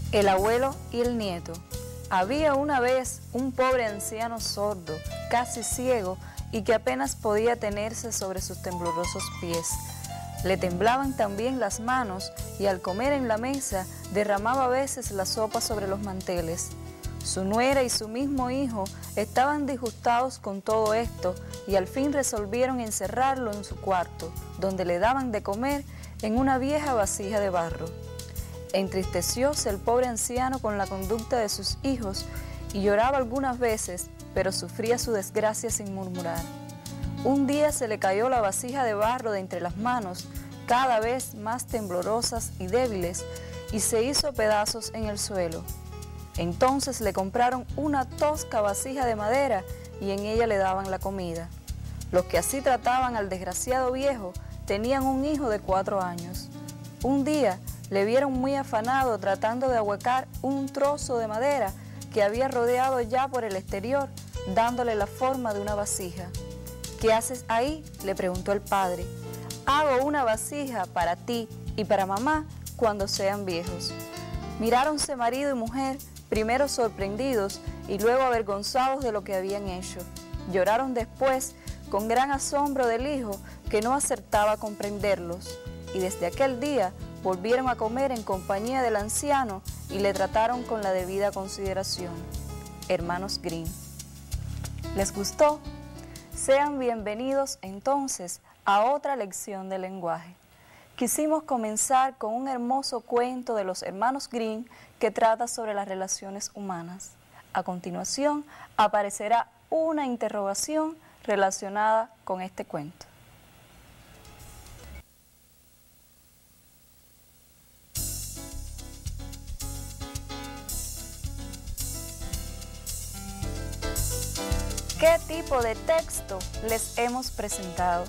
El abuelo y el nieto. Había una vez un pobre anciano sordo, casi ciego, y que apenas podía tenerse sobre sus temblorosos pies. Le temblaban también las manos y al comer en la mesa derramaba a veces la sopa sobre los manteles. Su nuera y su mismo hijo estaban disgustados con todo esto y al fin resolvieron encerrarlo en su cuarto, donde le daban de comer en una vieja vasija de barro. Entristecióse el pobre anciano con la conducta de sus hijos y lloraba algunas veces, pero sufría su desgracia sin murmurar. Un día se le cayó la vasija de barro de entre las manos, cada vez más temblorosas y débiles, y se hizo pedazos en el suelo. Entonces le compraron una tosca vasija de madera y en ella le daban la comida. Los que así trataban al desgraciado viejo tenían un hijo de 4 años. Un día le vieron muy afanado tratando de ahuecar un trozo de madera que había rodeado ya por el exterior, dándole la forma de una vasija. ¿Qué haces ahí?, le preguntó el padre. Hago una vasija para ti y para mamá cuando sean viejos. Miráronse marido y mujer, primero sorprendidos y luego avergonzados de lo que habían hecho. Lloraron después con gran asombro del hijo que no acertaba a comprenderlos. Y desde aquel día volvieron a comer en compañía del anciano y le trataron con la debida consideración. Hermanos Grimm. ¿Les gustó? Sean bienvenidos entonces a otra lección de lenguaje. Quisimos comenzar con un hermoso cuento de los hermanos Grimm que trata sobre las relaciones humanas. A continuación aparecerá una interrogación relacionada con este cuento. ¿Qué tipo de texto les hemos presentado?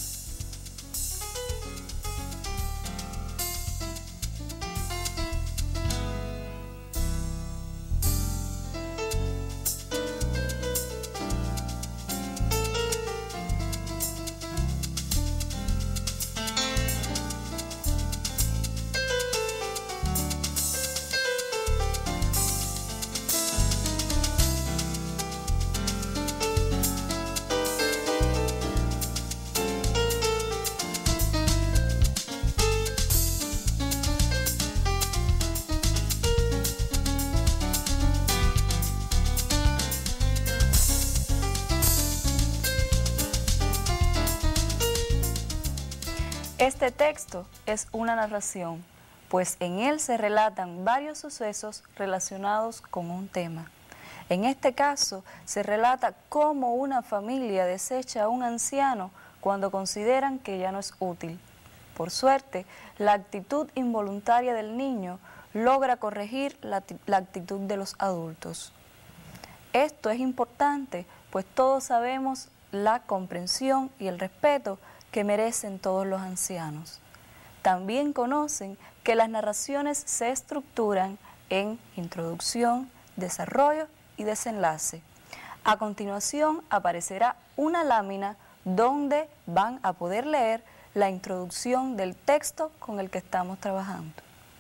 Este texto es una narración, pues en él se relatan varios sucesos relacionados con un tema. En este caso, se relata cómo una familia desecha a un anciano cuando consideran que ya no es útil. Por suerte, la actitud involuntaria del niño logra corregir la actitud de los adultos. Esto es importante, pues todos sabemos la comprensión y el respeto que merecen todos los ancianos. También conocen que las narraciones se estructuran en introducción, desarrollo y desenlace. A continuación aparecerá una lámina donde van a poder leer la introducción del texto con el que estamos trabajando.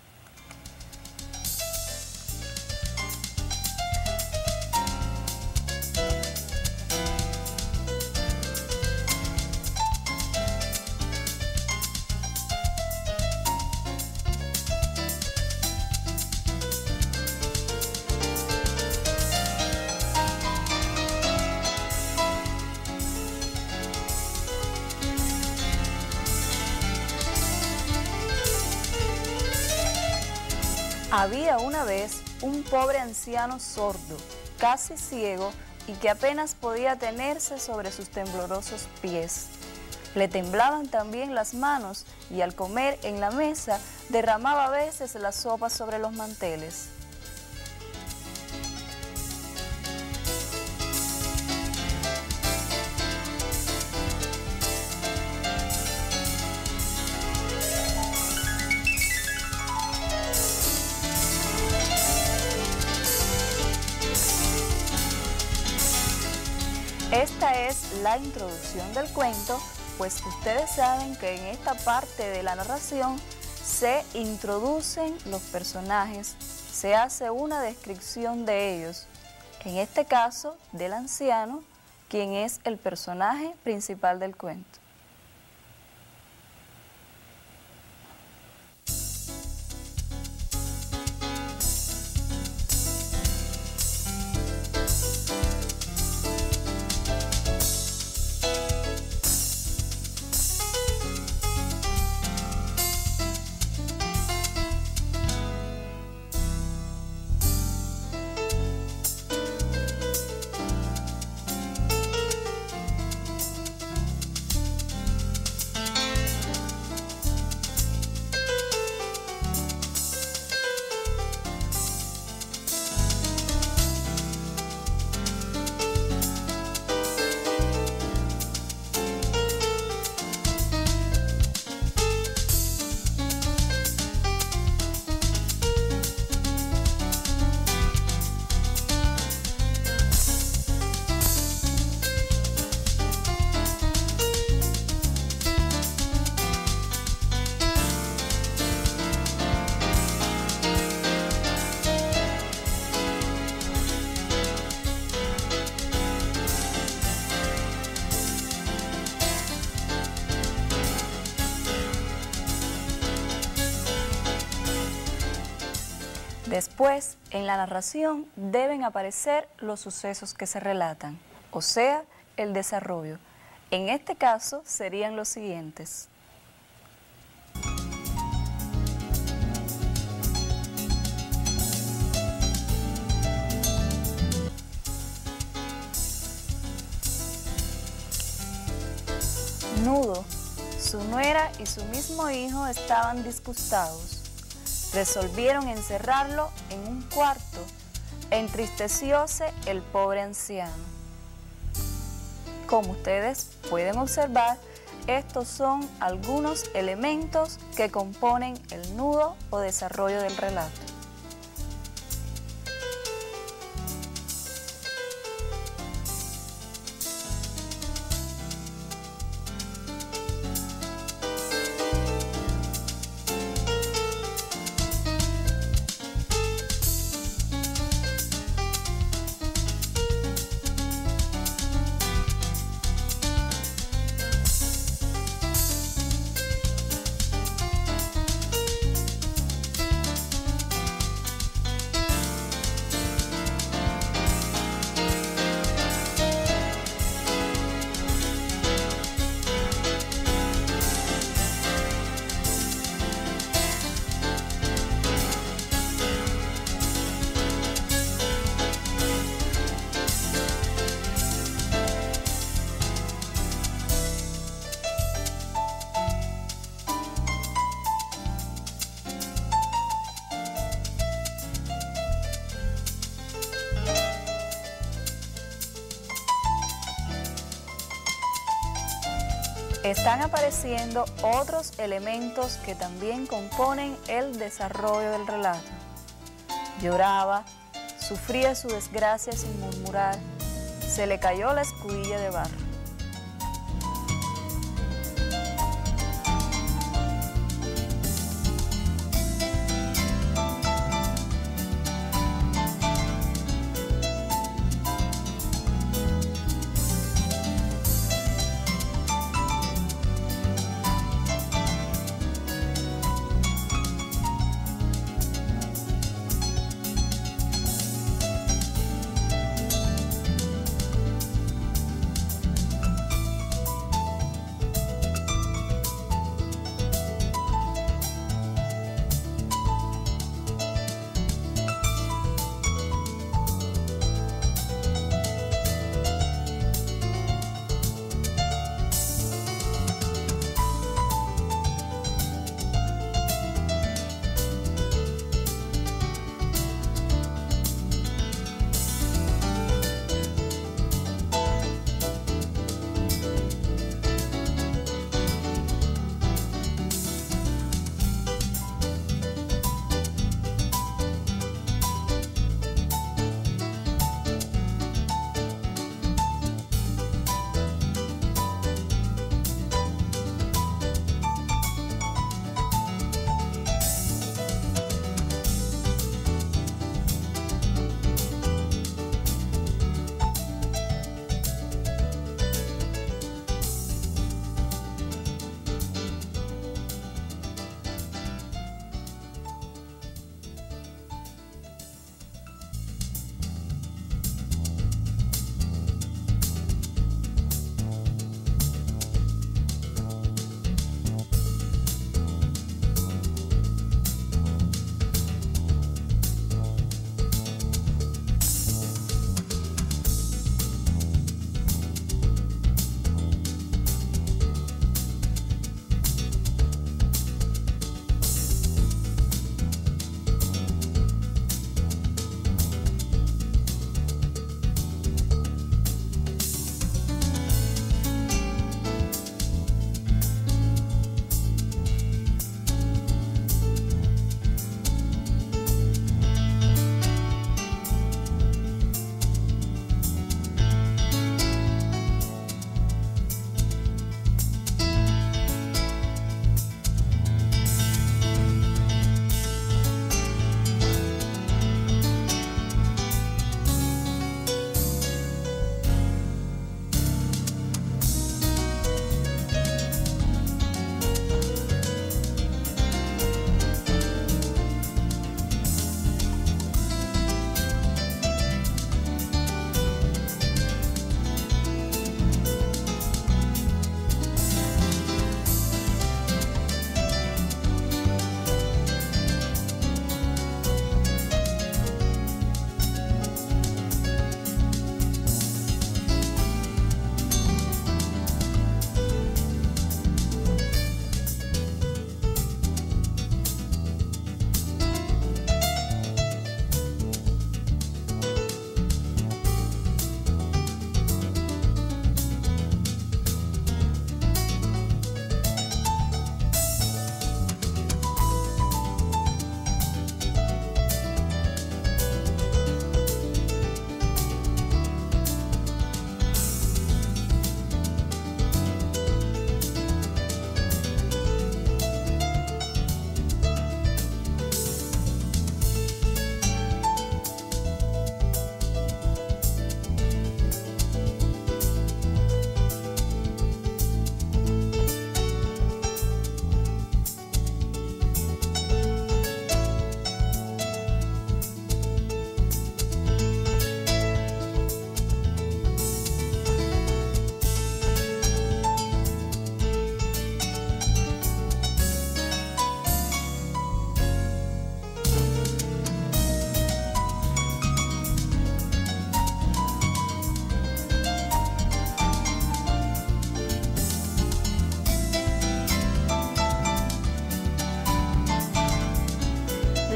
Había una vez un pobre anciano sordo, casi ciego, y que apenas podía tenerse sobre sus temblorosos pies. Le temblaban también las manos y al comer en la mesa derramaba a veces la sopa sobre los manteles. Esta es la introducción del cuento, pues ustedes saben que en esta parte de la narración se introducen los personajes, se hace una descripción de ellos, en este caso del anciano, quien es el personaje principal del cuento. Después, en la narración deben aparecer los sucesos que se relatan, o sea, el desarrollo. En este caso serían los siguientes. Nudo, su nuera y su mismo hijo estaban disgustados. Resolvieron encerrarlo en un cuarto. Entristecióse el pobre anciano. Como ustedes pueden observar, estos son algunos elementos que componen el nudo o desarrollo del relato. Están apareciendo otros elementos que también componen el desarrollo del relato. Lloraba, sufría su desgracia sin murmurar, se le cayó la escudilla de barro.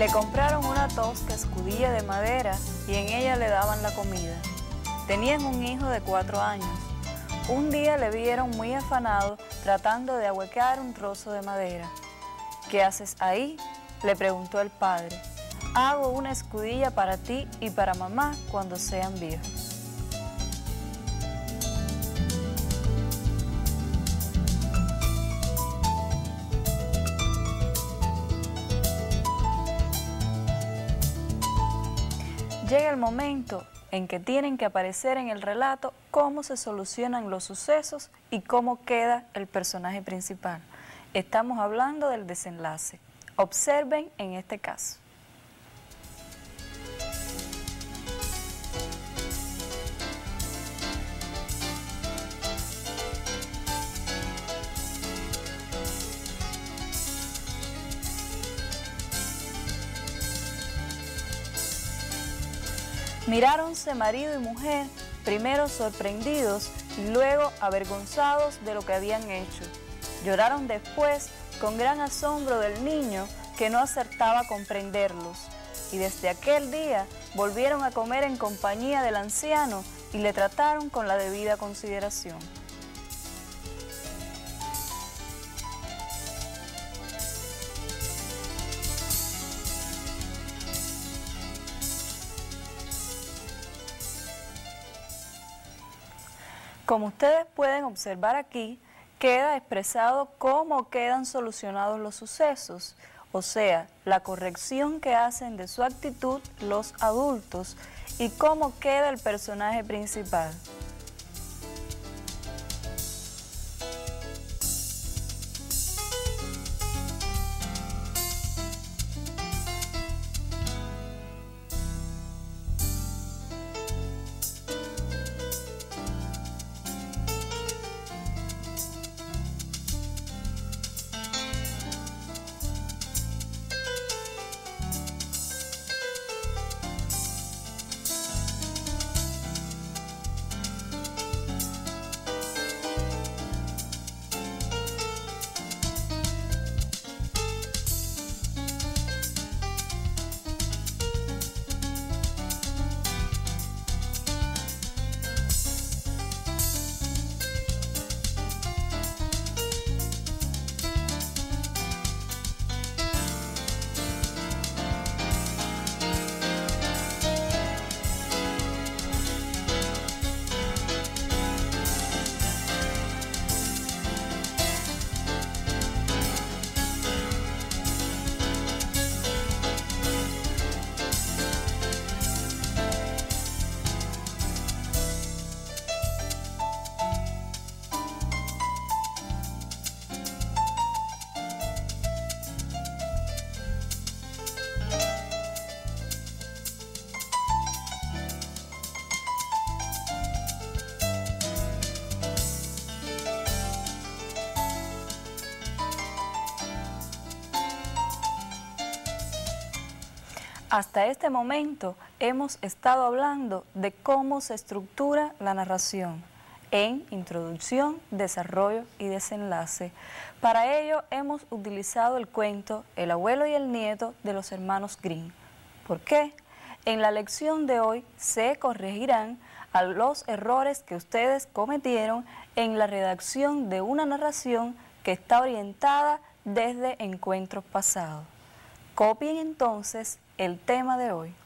Le compraron una tosca escudilla de madera y en ella le daban la comida. Tenían un hijo de 4 años. Un día le vieron muy afanado tratando de ahuecar un trozo de madera. ¿Qué haces ahí?, le preguntó el padre. Hago una escudilla para ti y para mamá cuando sean viejos. Llega el momento en que tienen que aparecer en el relato cómo se solucionan los sucesos y cómo queda el personaje principal. Estamos hablando del desenlace. Observen en este caso. Miráronse marido y mujer, primero sorprendidos y luego avergonzados de lo que habían hecho. Lloraron después con gran asombro del niño que no acertaba a comprenderlos. Y desde aquel día volvieron a comer en compañía del anciano y le trataron con la debida consideración. Como ustedes pueden observar aquí, queda expresado cómo quedan solucionados los sucesos, o sea, la corrección que hacen de su actitud los adultos y cómo queda el personaje principal. Hasta este momento hemos estado hablando de cómo se estructura la narración en introducción, desarrollo y desenlace. Para ello hemos utilizado el cuento El abuelo y el nieto de los hermanos Grimm. ¿Por qué? En la lección de hoy se corregirán a los errores que ustedes cometieron en la redacción de una narración que está orientada desde encuentros pasados. Copien entonces el tema de hoy.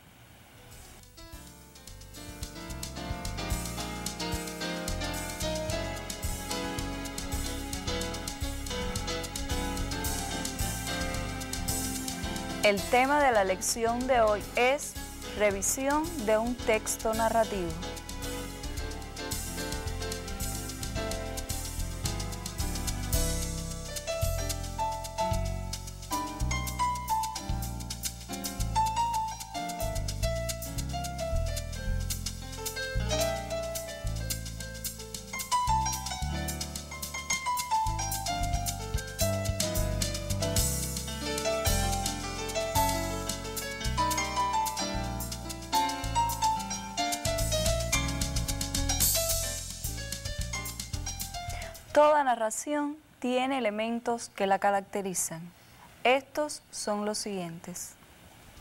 El tema de la lección de hoy es revisión de un texto narrativo. Toda narración tiene elementos que la caracterizan. Estos son los siguientes.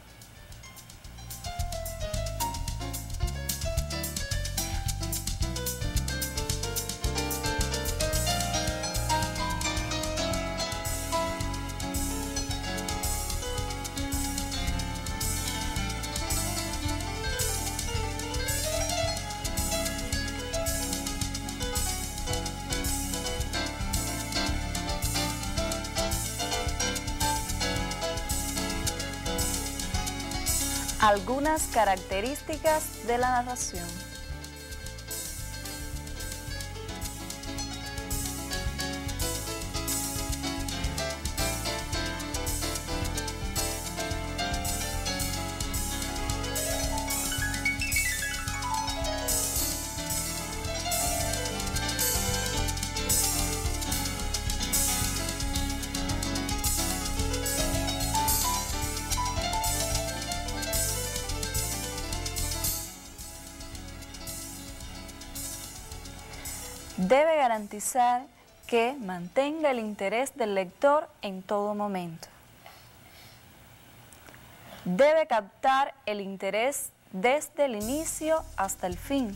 Algunas características de la narración. Debe garantizar que mantenga el interés del lector en todo momento. Debe captar el interés desde el inicio hasta el fin.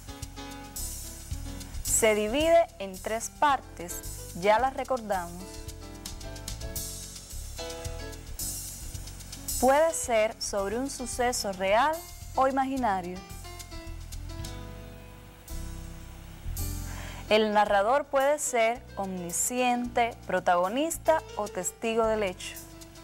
Se divide en 3 partes, ya las recordamos. Puede ser sobre un suceso real o imaginario. El narrador puede ser omnisciente, protagonista o testigo del hecho.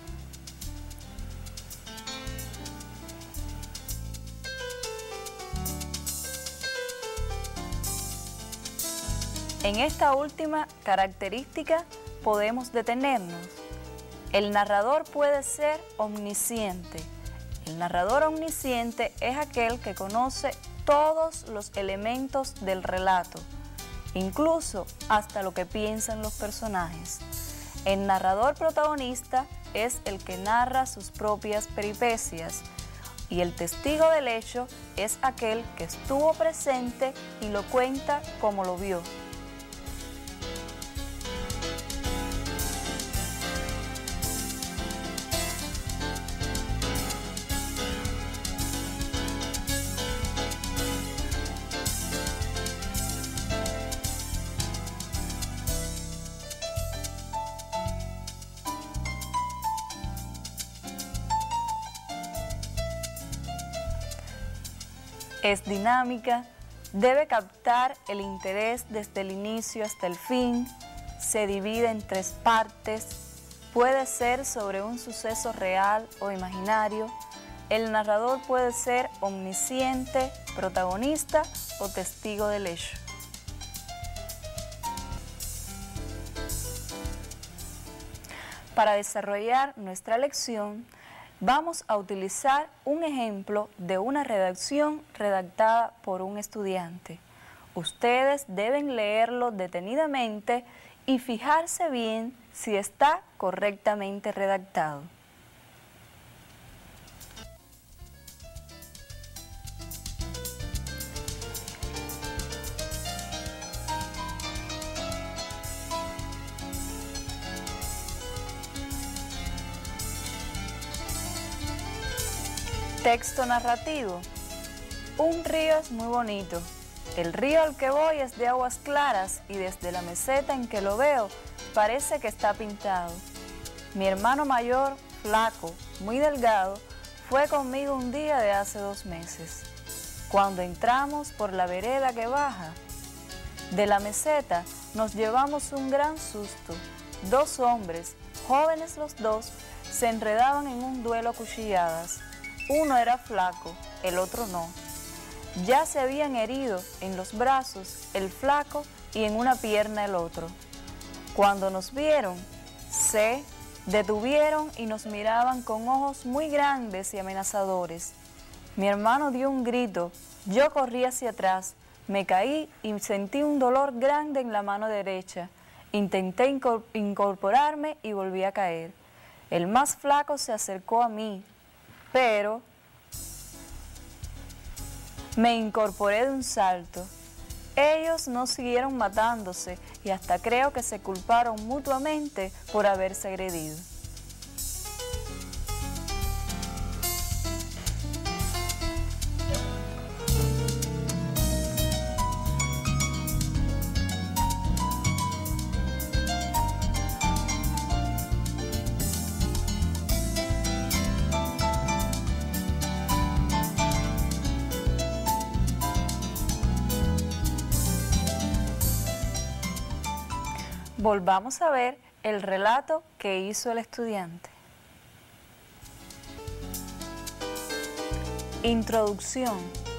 En esta última característica podemos detenernos. El narrador puede ser omnisciente. El narrador omnisciente es aquel que conoce todos los elementos del relato, incluso hasta lo que piensan los personajes. El narrador protagonista es el que narra sus propias peripecias y el testigo del hecho es aquel que estuvo presente y lo cuenta como lo vio. Es dinámica, debe captar el interés desde el inicio hasta el fin, se divide en 3 partes, puede ser sobre un suceso real o imaginario, el narrador puede ser omnisciente, protagonista o testigo del hecho. Para desarrollar nuestra lección, vamos a utilizar un ejemplo de una redacción redactada por un estudiante. Ustedes deben leerlo detenidamente y fijarse bien si está correctamente redactado. Texto narrativo. Un río es muy bonito. El río al que voy es de aguas claras y desde la meseta en que lo veo parece que está pintado. Mi hermano mayor, flaco, muy delgado, fue conmigo un día de hace 2 meses. Cuando entramos por la vereda que baja de la meseta, nos llevamos un gran susto. 2 hombres, jóvenes los 2, se enredaban en un duelo a cuchilladas. Uno era flaco, el otro no. Ya se habían herido en los brazos el flaco y en una pierna el otro. Cuando nos vieron, se detuvieron y nos miraban con ojos muy grandes y amenazadores. Mi hermano dio un grito, yo corrí hacia atrás, me caí y sentí un dolor grande en la mano derecha. Intenté incorporarme y volví a caer. El más flaco se acercó a mí, pero me incorporé de un salto. Ellos no siguieron matándose y hasta creo que se culparon mutuamente por haberse agredido. Volvamos a ver el relato que hizo el estudiante. Introducción.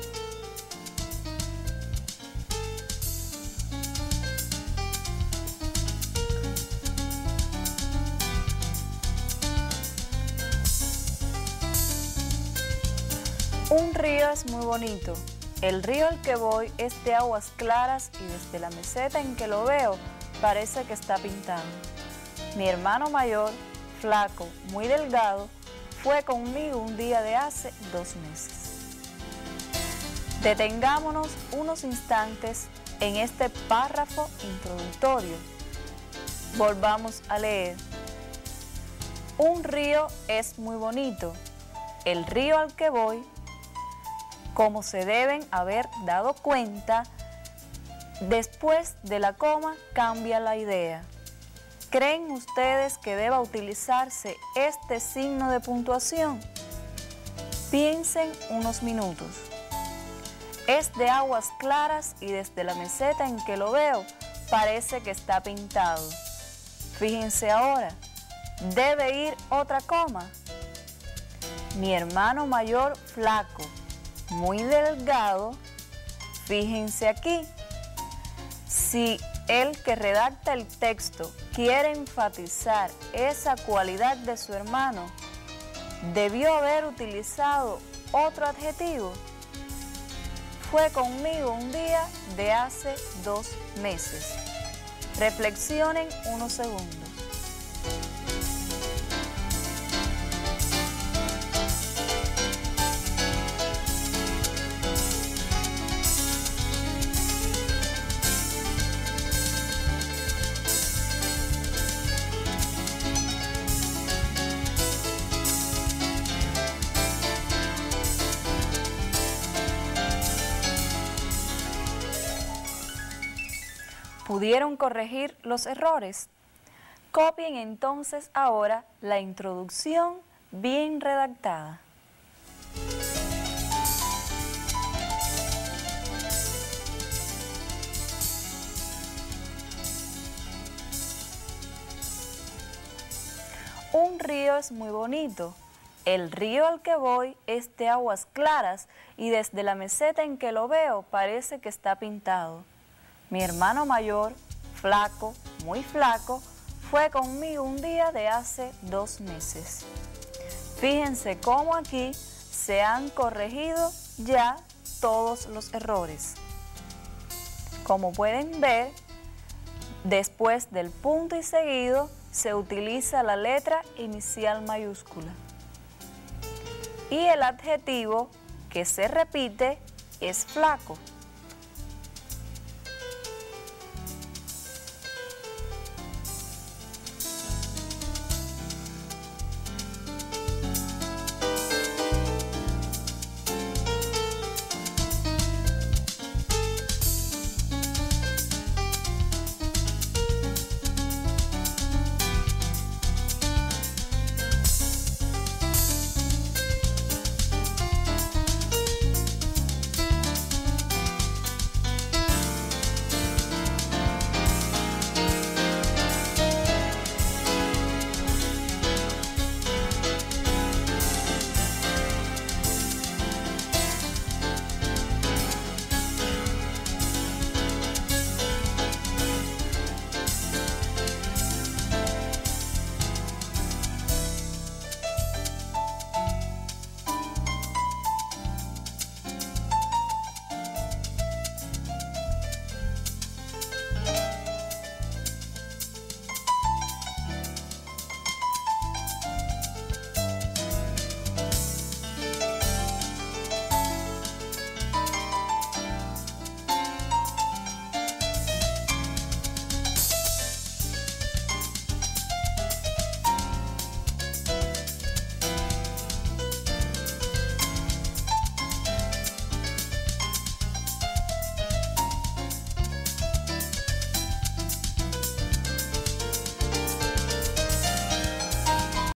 Un río es muy bonito. El río al que voy es de aguas claras y desde la meseta en que lo veo parece que está pintado. Mi hermano mayor, flaco, muy delgado, fue conmigo un día de hace 2 meses. Detengámonos unos instantes en este párrafo introductorio. Volvamos a leer. Un río es muy bonito. El río al que voy, como se deben haber dado cuenta, después de la coma cambia la idea. ¿Creen ustedes que deba utilizarse este signo de puntuación? Piensen unos minutos. Es de aguas claras y desde la meseta en que lo veo parece que está pintado. Fíjense ahora, debe ir otra coma. Mi hermano mayor flaco, muy delgado, fíjense aquí. Si el que redacta el texto quiere enfatizar esa cualidad de su hermano, debió haber utilizado otro adjetivo. Fue conmigo un día de hace 2 meses. Reflexionen unos segundos. ¿Pudieron corregir los errores? Copien entonces ahora la introducción bien redactada. Un río es muy bonito. El río al que voy es de aguas claras y desde la meseta en que lo veo parece que está pintado. Mi hermano mayor, flaco, muy flaco, fue conmigo un día de hace 2 meses. Fíjense cómo aquí se han corregido ya todos los errores. Como pueden ver, después del punto y seguido se utiliza la letra inicial mayúscula. Y el adjetivo que se repite es flaco.